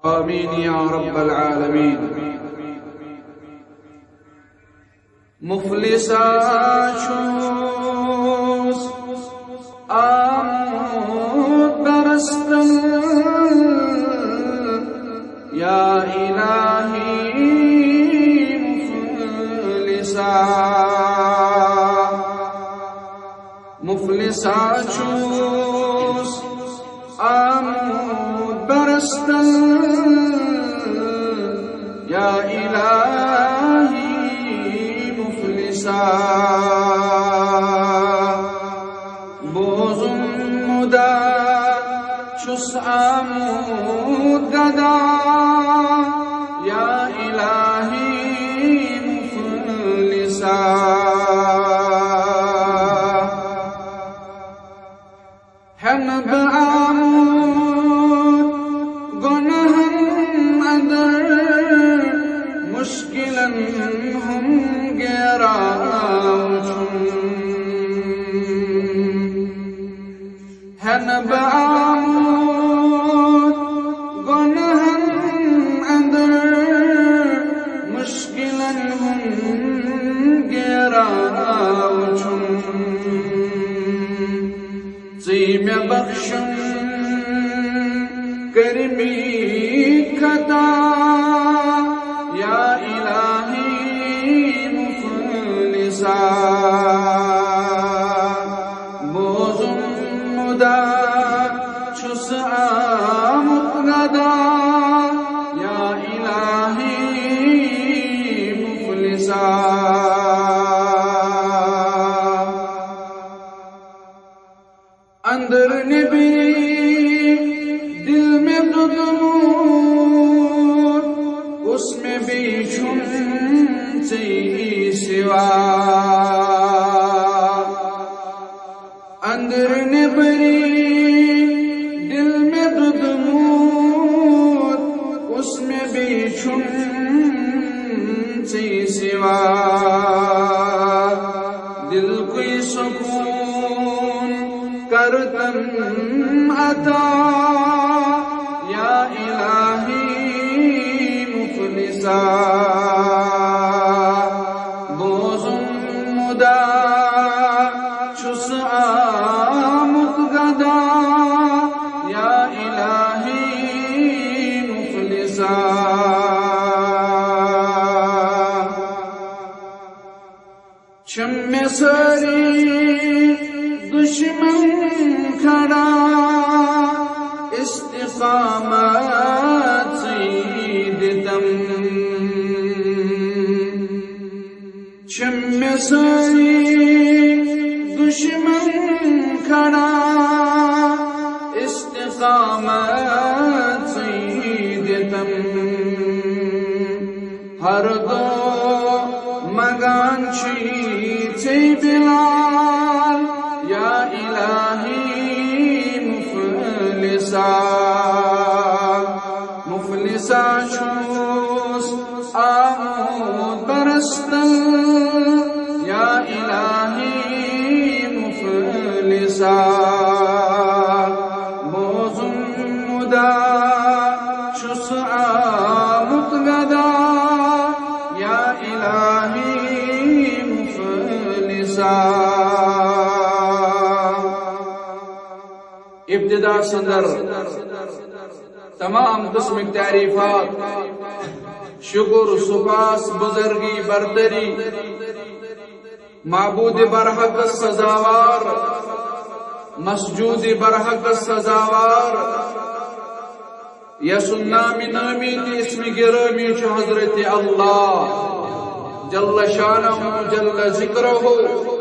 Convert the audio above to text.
آمین یا رب العالمین. مفلسا چھوس آمود برستن یا الہی مفلسا چھوس آمود برستن یا الہی بوزم مدا چھس آمود گدا یا الہی مفلسا. ہم بآمود گنہم اندر مشکلن ہم گیرا ہن بآمود گنہم اندر مشکلن ہم گیرا زیم بخشم کرمی خطا یا الہی مفلسا. بوزم مدا چھس آمد گدا یا الہی مفلسا. اندر نبی دل میں دودھ اس میں بھی چھم سے سوا. اندر نبری دل میں دودھ اس میں بھی چھم سے سوا. دل کوئی سکون کرتم عطا یا الہی مفلسا. بوزم مدا چھس آمد گدا یا الہی مفلسا. چھم سری دشمن کھڑا استقامت سیدتم. چھم سری دشمن کھڑا استقامت سیدتم. ہر دو مگان چھی بلال یا الہی مفلسا. مفلسا چھوس آمود برستن یا الہی مفلسا. بوزم مدا چھس آمد گدا یا الہی مفلسا. ابتدا سندر تمام قسم تعریفات شکر سپاس بزرگی برتری معبود برحق سزاوار مسجود برحق سزاوار یس نام نامی اسم گرامی حضرت اللہ جل شانہ جل ذکرہ